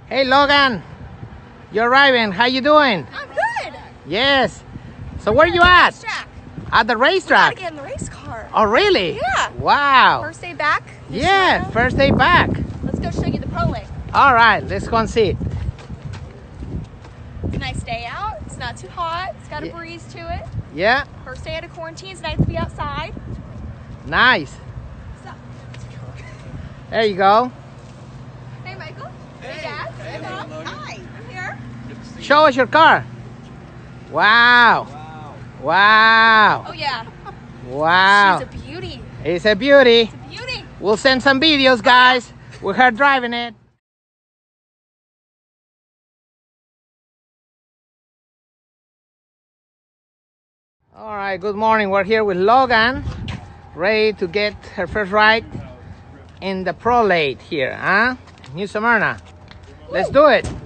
Hey Logan, you're arriving. How you doing? I'm good. Yes. So where you at? At the racetrack. We gotta get in the race car. Oh really? Yeah. Wow. First day back. Yeah, Smyrna. first day back. Let's go show you the pro lane. All right, let's go and see it. It's a nice day out. It's not too hot. It's got a breeze to it. Yeah. First day out of quarantine. It's nice to be outside. Nice. So, There you go. hey Michael. Hey Dad. Hey Mom. Hi. I'm here. Show us your car. Wow. Wow. Oh yeah. Wow. She's a beauty. It's a beauty. It's a beauty. We'll send some videos, guys, with her driving it. All right, good morning. We're here with Logan, ready to get her first ride in the Pro Late here, huh? New Smyrna. Let's do it.